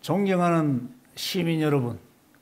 존경하는 시민 여러분,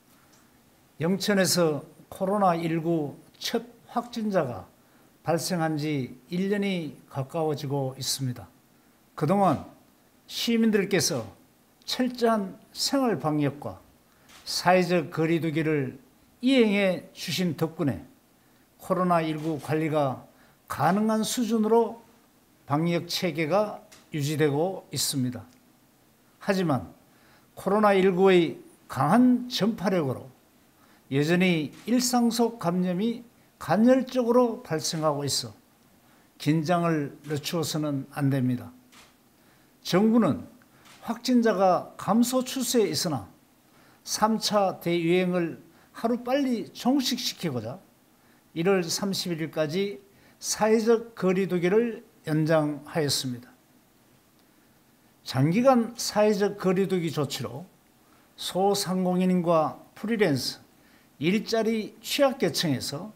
영천에서 코로나19 첫 확진자가 발생한 지 1년이 가까워지고 있습니다. 그동안 시민들께서 철저한 생활 방역과 사회적 거리 두기를 이행해 주신 덕분에 코로나19 관리가 가능한 수준으로 방역 체계가 유지되고 있습니다. 하지만 코로나19의 강한 전파력으로 여전히 일상 속 감염이 간헐적으로 발생하고 있어 긴장을 늦추어서는 안 됩니다. 정부는 확진자가 감소 추세에 있으나 3차 대유행을 하루빨리 종식시키고자 1월 31일까지 사회적 거리 두기를 연장하였습니다. 장기간 사회적 거리 두기 조치로 소상공인과 프리랜서, 일자리 취약계층에서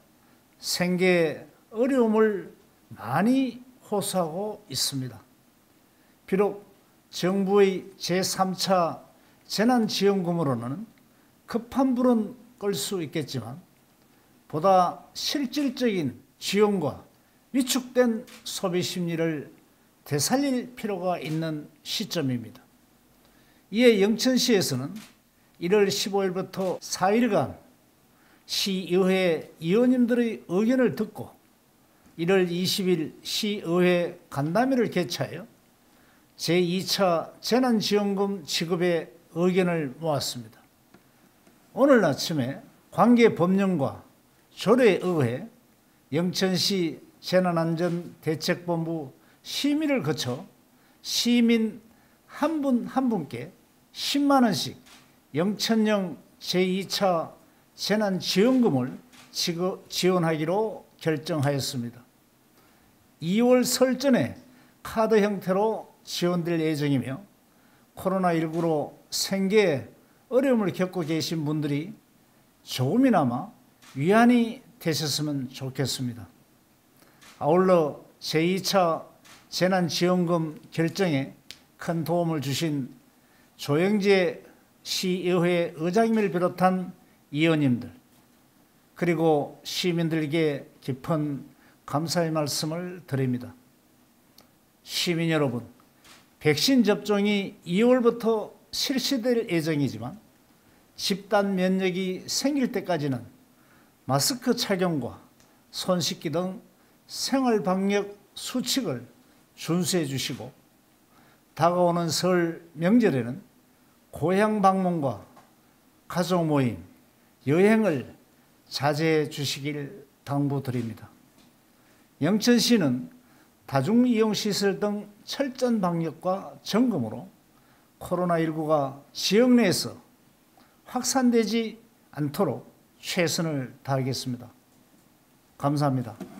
생계 어려움을 많이 호소하고 있습니다. 비록 정부의 제3차 재난지원금으로는 급한 불은 끌 수 있겠지만 보다 실질적인 지원과 위축된 소비 심리를 되살릴 필요가 있는 시점입니다. 이에 영천시에서는 1월 15일부터 4일간 시의회 의원님들의 의견을 듣고 1월 20일 시의회 간담회를 개최하여 제2차 재난지원금 지급의 의견을 모았습니다. 오늘 아침에 관계법령과 조례에 의해 영천시 재난안전대책본부 심의를 거쳐 시민 한 분 한 분께 10만 원씩 영천형 제2차 재난지원금을 지원하기로 결정하였습니다. 2월 설 전에 카드 형태로 지원될 예정이며 코로나19로 생계에 어려움을 겪고 계신 분들이 조금이나마 위안이 되셨으면 좋겠습니다. 아울러 제2차 재난지원금 결정에 큰 도움을 주신 조영재 시의회 의장님을 비롯한 의원님들 그리고 시민들에게 깊은 감사의 말씀을 드립니다. 시민 여러분, 백신 접종이 2월부터 실시될 예정이지만 집단 면역이 생길 때까지는 마스크 착용과 손 씻기 등 생활 방역 수칙을 준수해 주시고 다가오는 설 명절에는 고향 방문과 가족 모임, 여행을 자제해 주시길 당부드립니다. 영천시는 다중이용시설 등 철저한 방역과 점검으로 코로나19가 지역 내에서 확산되지 않도록 최선을 다하겠습니다. 감사합니다.